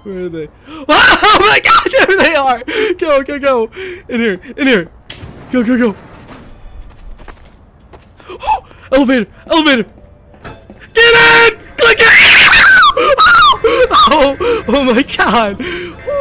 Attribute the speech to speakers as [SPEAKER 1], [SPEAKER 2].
[SPEAKER 1] Where are they? Oh my god, there they are! Go, go, go! In here, in here! Go, go, go! Oh, elevator, elevator! Get in! Click it! Oh, oh my god!